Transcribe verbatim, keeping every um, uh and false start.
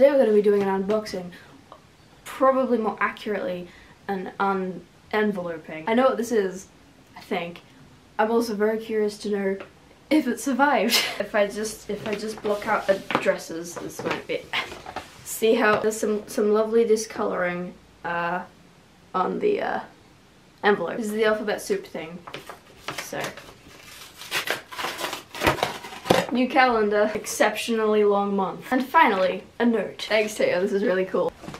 today we're going to be doing an unboxing, probably more accurately an un-enveloping. I know what this is, I think. I'm also very curious to know if it survived. if I just if I just block out addresses, this might be. See how there's some some lovely discoloring uh, on the uh, envelope. This is the alphabet soup thing. So. New calendar, exceptionally long month. And finally, a note. Thanks Teo, this is really cool.